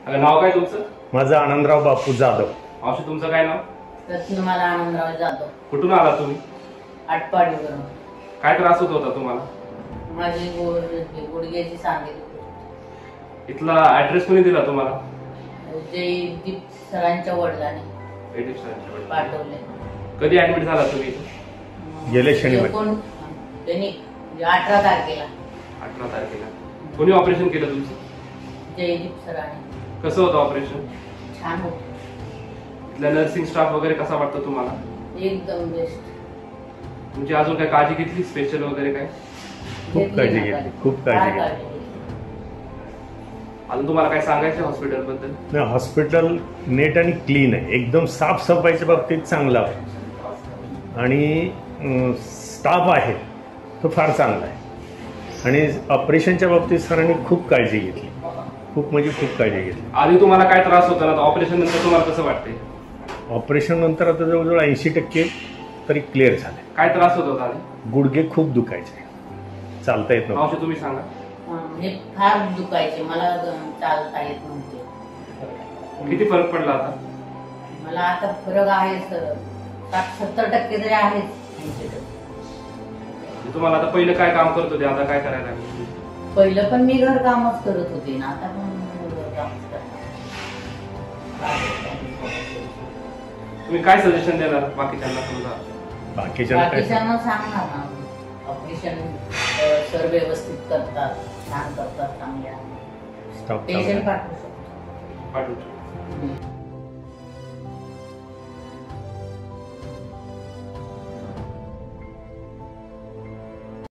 नाव काय तुमचं? माझं आनंदराव बापू जाधव. मावशी तुमचं काय नाव? रत्नमाला आनंदराव जाधव. कुठून आला तुम्ही? आटपाडीवरून. काय त्रास होत होता तुम्हाला? माझी गुडघ्याची सांधे. इथला ऍड्रेस कोणी दिला तुम्हाला? जयदीप सरांच्या वडिलांनी जयदीप सरांच्या वडिलांनी पाठवले. कधी ऍडमिट झाला तुम्ही? गेले शनिवारी. त्यांनी 18 तारखेला. 18 तारखेला. कोणी ऑपरेशन केलं तुमचं? जयदीप सरांनी. कसं होतं ऑपरेशन? छान होतं. इथला नर्सिंग स्टाफ वगैरे कसा वाटतो तुम्हाला? एकदम बेस्ट. तुमची अजून काय काळजी घेतली स्पेशल वगैरे काय? खूप काळजी घेतली, खूप काळजी घेतली. अजून तुम्हाला काय सांगायचं हॉस्पिटल बद्दल? नाही, हॉस्पिटल नेट आणि क्लीन आहे, एकदम साफसफाईच्या बाबतीत चांगला आहे आणि स्टाफ आहे तो फार चांगला आहे आणि ऑपरेशनच्या बाबतीत सरांनी खूप काळजी घेतली, खूप म्हणजे खूप काळजी घेतली. आधी तुम्हाला काय त्रास होता ना, ऑपरेशन नंतर तुम्हाला कसं वाटते? ऑपरेशन नंतर आता जवळजवळ 80% तरी क्लिअर झाले. काय त्रास होत होता आधी? गुडघे खूप दुखायचे, चालता येत नव्हतं. मावशी तुम्ही सांगा. हे फार दुखायचे, मला चालता येत नव्हते. किती फरक पडला आता? मला आता फरक आहे सर, 60-70% तरी आहे. तुम्हाला आता पहिलं काय काम करत होते, आता काय करायला लागले? पहिलं पण मी घरकामच करत होते ना, आता पण घरकामच करते. तुम्ही काय सजेशन देणार बाकीच्यांना? समजा बाकीच्यांना सांगणार ना, ऑपरेशन सर व्यवस्थित करतात, छान करतात, चांगल्या पेशंट पाठवू शकतो.